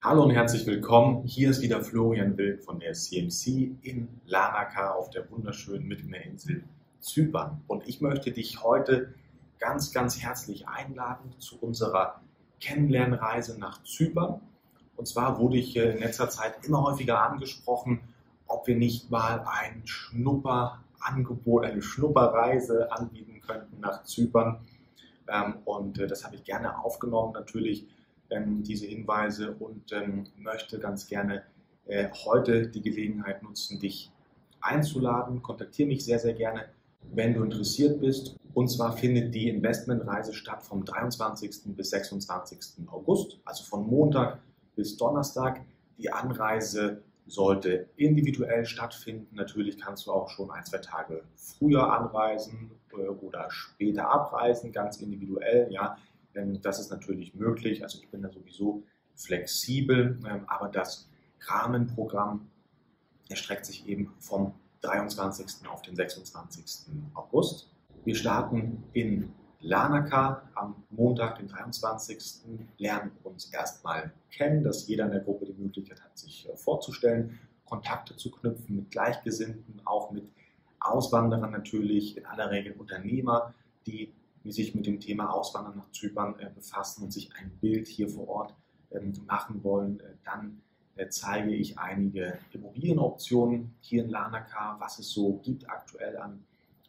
Hallo und herzlich willkommen. Hier ist wieder Florian Wilk von der CMC in Larnaca auf der wunderschönen Mittelmeerinsel Zypern. Und ich möchte dich heute ganz herzlich einladen zu unserer Kennenlernreise nach Zypern. Und zwar wurde ich in letzter Zeit immer häufiger angesprochen, ob wir nicht mal ein Schnupperangebot, eine Schnupperreise anbieten könnten nach Zypern. Und das habe ich gerne aufgenommen natürlich, diese Hinweise, und möchte ganz gerne heute die Gelegenheit nutzen, dich einzuladen. Kontaktiere mich sehr gerne, wenn du interessiert bist. Und zwar findet die Investmentreise statt vom 23. bis 26. August, also von Montag bis Donnerstag. Die Anreise sollte individuell stattfinden. Natürlich kannst du auch schon 1, 2 Tage früher anreisen oder später abreisen, ganz individuell, ja. Das ist natürlich möglich, also ich bin da sowieso flexibel, aber das Rahmenprogramm erstreckt sich eben vom 23. auf den 26. August. Wir starten in Larnaca am Montag, den 23. Lernen uns erstmal kennen, dass jeder in der Gruppe die Möglichkeit hat, sich vorzustellen, Kontakte zu knüpfen mit Gleichgesinnten, auch mit Auswanderern natürlich, in aller Regel Unternehmer, die sich mit dem Thema Auswandern nach Zypern befassen und sich ein Bild hier vor Ort machen wollen. Dann zeige ich einige Immobilienoptionen hier in Larnaca, was es so gibt aktuell an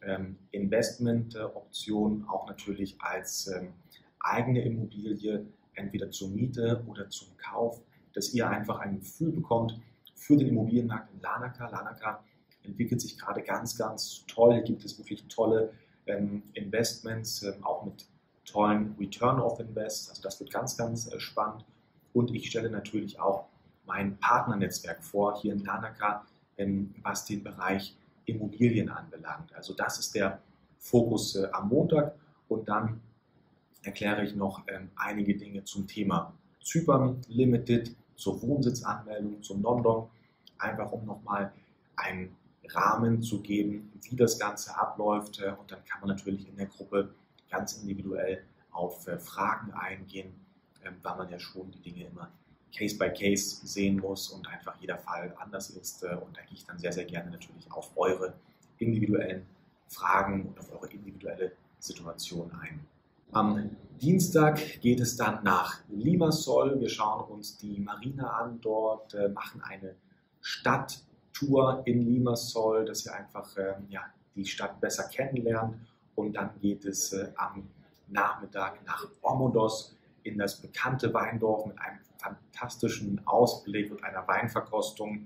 Investmentoptionen, auch natürlich als eigene Immobilie, entweder zur Miete oder zum Kauf, dass ihr einfach ein Gefühl bekommt für den Immobilienmarkt in Larnaca. Larnaca entwickelt sich gerade ganz toll. Hier gibt es wirklich tolle Investments, auch mit tollen Return of Invest. Also das wird ganz spannend. Und ich stelle natürlich auch mein Partnernetzwerk vor, hier in Larnaca, was den Bereich Immobilien anbelangt. Also das ist der Fokus am Montag, und dann erkläre ich noch einige Dinge zum Thema Zypern Limited, zur Wohnsitzanmeldung, zum Non-Dom, einfach um nochmal einen Rahmen zu geben, wie das Ganze abläuft, und dann kann man natürlich in der Gruppe ganz individuell auf Fragen eingehen, weil man ja schon die Dinge immer Case by Case sehen muss und einfach jeder Fall anders ist, und da gehe ich dann sehr gerne natürlich auf eure individuellen Fragen und auf eure individuelle Situation ein. Am Dienstag geht es dann nach Limassol. Wir schauen uns die Marina an, dort machen eine Stadttour in Limassol, dass ihr einfach die Stadt besser kennenlernt, und dann geht es am Nachmittag nach Ómodos in das bekannte Weindorf mit einem fantastischen Ausblick und einer Weinverkostung,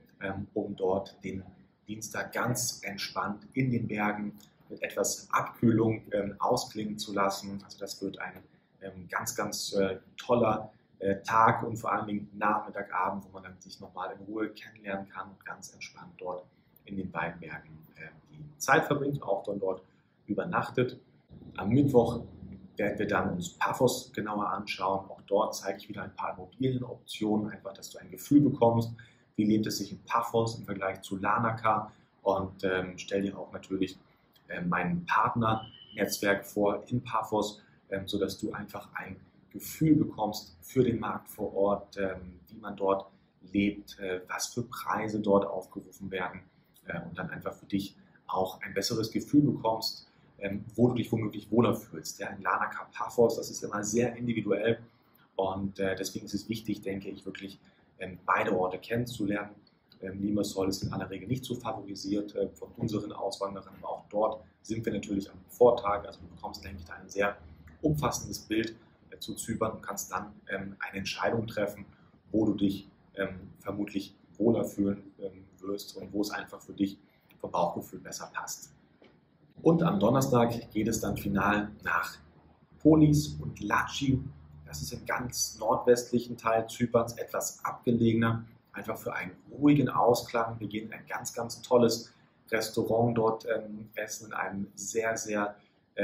um dort den Dienstag ganz entspannt in den Bergen mit etwas Abkühlung ausklingen zu lassen. Also das wird ein ganz toller Tag und vor allen Dingen Nachmittagabend, wo man dann sich nochmal in Ruhe kennenlernen kann und ganz entspannt dort in den beiden Bergen die Zeit verbringt, auch dann dort übernachtet. Am Mittwoch werden wir dann uns Paphos genauer anschauen. Auch dort zeige ich wieder ein paar Immobilienoptionen, einfach, dass du ein Gefühl bekommst, wie lebt es sich in Paphos im Vergleich zu Larnaca, und stelle dir auch natürlich mein Partnernetzwerk vor in Paphos, sodass du einfach ein Gefühl bekommst für den Markt vor Ort, wie man dort lebt, was für Preise dort aufgerufen werden, und dann einfach für dich auch ein besseres Gefühl bekommst, wo du dich womöglich wohler fühlst. Ja, in Larnaca, Paphos, das ist immer sehr individuell, und deswegen ist es wichtig, denke ich, wirklich beide Orte kennenzulernen. Limassol ist in aller Regel nicht so favorisiert von unseren Auswanderern, aber auch dort sind wir natürlich am Vortag. Also du bekommst, denke ich, da ein sehr umfassendes Bild zu Zypern und kannst dann eine Entscheidung treffen, wo du dich vermutlich wohler fühlen wirst und wo es einfach für dich vom Bauchgefühl besser passt. Und am Donnerstag geht es dann final nach Polis und Latchi. Das ist im ganz nordwestlichen Teil Zyperns, etwas abgelegener, einfach für einen ruhigen Ausklang. Wir gehen in ein ganz tolles Restaurant dort essen, in einem sehr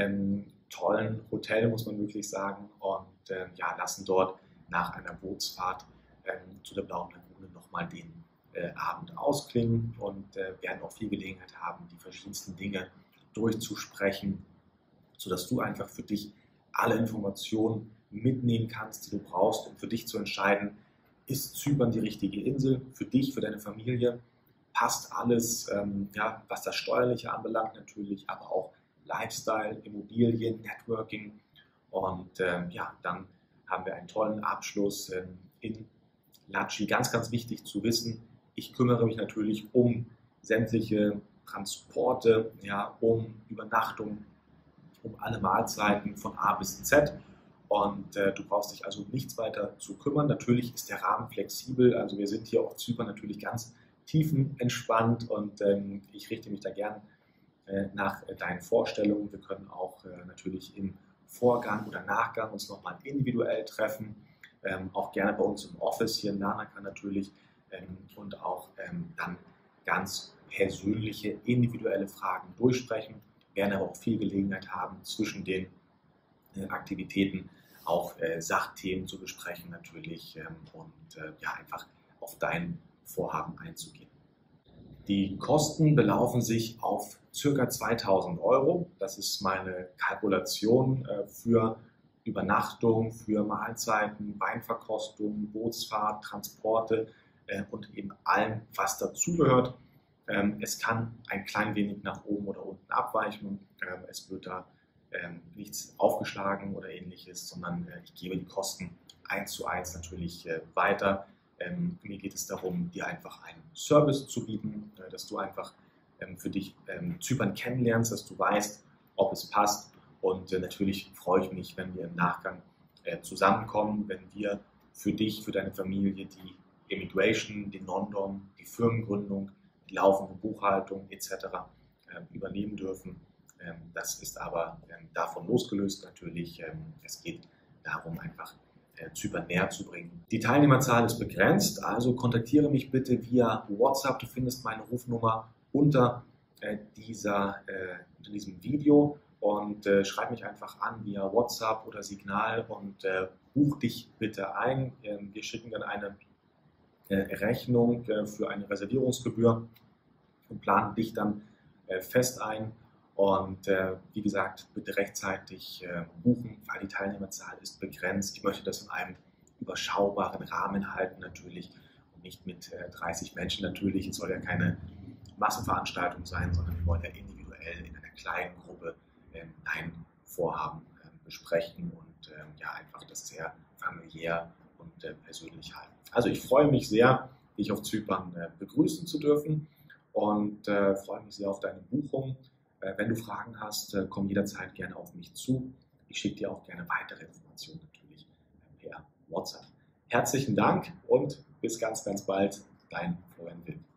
tollen Hotel, muss man wirklich sagen, und lassen dort nach einer Bootsfahrt zu der Blauen Lagune nochmal den Abend ausklingen, und werden auch viel Gelegenheit haben, die verschiedensten Dinge durchzusprechen, sodass du einfach für dich alle Informationen mitnehmen kannst, die du brauchst, um für dich zu entscheiden, ist Zypern die richtige Insel für dich, für deine Familie? Passt alles, ja, was das Steuerliche anbelangt natürlich, aber auch Lifestyle, Immobilien, Networking. Und ja, dann haben wir einen tollen Abschluss in Latschi. Ganz, ganz wichtig zu wissen, ich kümmere mich natürlich um sämtliche Transporte, ja, um Übernachtung, um alle Mahlzeiten von A bis Z. Und du brauchst dich also um nichts weiter zu kümmern. Natürlich ist der Rahmen flexibel. Also wir sind hier auf Zypern natürlich ganz tiefenentspannt und ich richte mich da gern nach deinen Vorstellungen. Wir können auch natürlich im Vorgang oder Nachgang uns nochmal individuell treffen. Auch gerne bei uns im Office hier in Larnaca natürlich und auch dann ganz persönliche, individuelle Fragen durchsprechen. Wir werden aber auch viel Gelegenheit haben, zwischen den Aktivitäten auch Sachthemen zu besprechen natürlich und ja, einfach auf dein Vorhaben einzugehen. Die Kosten belaufen sich auf ca. 2.000 Euro. Das ist meine Kalkulation für Übernachtung, für Mahlzeiten, Weinverkostung, Bootsfahrt, Transporte und eben allem, was dazugehört. Es kann ein klein wenig nach oben oder unten abweichen. Es wird da nichts aufgeschlagen oder ähnliches, sondern ich gebe die Kosten 1:1 natürlich weiter. Mir geht es darum, dir einfach einen Service zu bieten, dass du einfach für dich Zypern kennenlernst, dass du weißt, ob es passt. Und natürlich freue ich mich, wenn wir im Nachgang zusammenkommen, wenn wir für dich, für deine Familie die Immigration, den Non-Dom, die Firmengründung, die laufende Buchhaltung etc. Übernehmen dürfen. Das ist aber davon losgelöst natürlich. Es geht darum, einfach Zypern näher zu bringen. Die Teilnehmerzahl ist begrenzt, also kontaktiere mich bitte via WhatsApp. Du findest meine Rufnummer unter diesem Video und schreib mich einfach an via WhatsApp oder Signal und buch dich bitte ein. Wir schicken dann eine Rechnung für eine Reservierungsgebühr und planen dich dann fest ein. Und wie gesagt, bitte rechtzeitig buchen, weil die Teilnehmerzahl ist begrenzt. Ich möchte das in einem überschaubaren Rahmen halten natürlich und nicht mit 30 Menschen natürlich. Es soll ja keine Massenveranstaltung sein, sondern wir wollen ja individuell in einer kleinen Gruppe ein Vorhaben besprechen und ja, einfach das sehr familiär und persönlich halten. Also ich freue mich sehr, dich auf Zypern begrüßen zu dürfen und freue mich sehr auf deine Buchung. Wenn du Fragen hast, komm jederzeit gerne auf mich zu. Ich schicke dir auch gerne weitere Informationen natürlich per WhatsApp. Herzlichen Dank und bis ganz, ganz bald. Dein Florian Will.